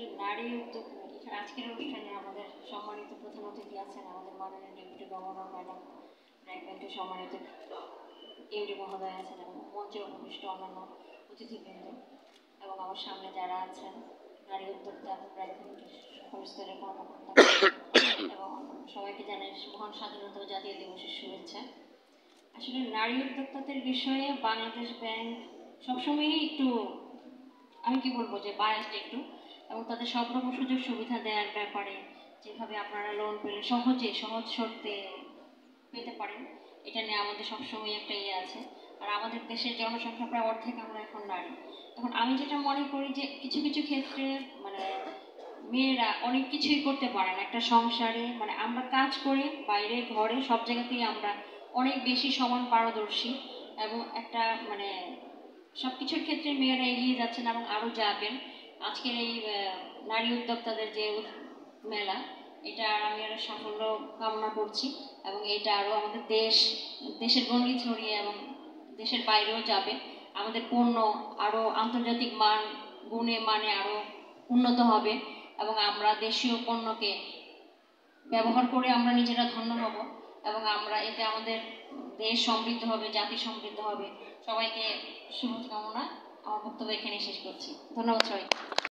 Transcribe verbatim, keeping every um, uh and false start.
আসলে নারী উদ্যোগ এখানে আজকের অনুষ্ঠানে আমাদের সম্মানিত প্রধান অতিথি আছেন আমাদের মাননীয় ডেপুটি গভর্নর ম্যাডাম, ব্র্যাক ব্যাংকের সম্মানিত এমডি মহোদয় আছেন এবং মঞ্চে উপবিষ্ট অন্যান্য অতিথিবৃন্দ এবং আমার সামনে যারা আছেন নারী উদ্যোক্তা ব্র্যাক ব্যাংকের সকল স্তরের কর্মকর্তা এবং সবাইকে জানাই মহান স্বাধীনতা ও জাতীয় দিবসের শুভেচ্ছা। আসলে নারী উদ্যোক্তাদের বিষয়ে বাংলাদেশ ব্যাংক সবসময়ই একটু, আমি কি বলবো যে বায়াসড একটু, এবং তাদের সব রকম সুযোগ সুবিধা দেওয়ার ব্যাপারে যেভাবে আপনারা লোন পেলে সহজে সহজ শর্তে পেতে পারেন, এটা নিয়ে আমাদের সবসময় একটা ইয়ে আছে। আর আমাদের দেশের জনসংখ্যা প্রায় অর্ধেক আমরা এখন নারী। এখন আমি যেটা মনে করি যে কিছু কিছু ক্ষেত্রে মানে মেয়েরা অনেক কিছুই করতে পারেন একটা সংসারে, মানে আমরা কাজ করি বাইরে ঘরে সব জায়গাতেই আমরা অনেক বেশি সমান পারদর্শী এবং একটা মানে সব কিছুর ক্ষেত্রে মেয়েরা এগিয়ে যাচ্ছেন এবং আরও যাবেন। আজকের এই নারী উদ্যোক্তাদের যে মেলা, এটা আমি আরও সাফল্য কামনা করছি এবং এটা আরও আমাদের দেশ দেশের গণ্ডি ছড়িয়ে এবং দেশের বাইরেও যাবে। আমাদের পণ্য আরও আন্তর্জাতিক মান গুণে মানে আরও উন্নত হবে এবং আমরা দেশীয় পণ্যকে ব্যবহার করে আমরা নিজেরা ধন্য হব এবং আমরা এতে আমাদের দেশ সমৃদ্ধ হবে, জাতি সমৃদ্ধ হবে। সবাইকে শুভকামনা, আমার বক্তব্য এখানে শেষ করছি। ধন্যবাদ সবাই।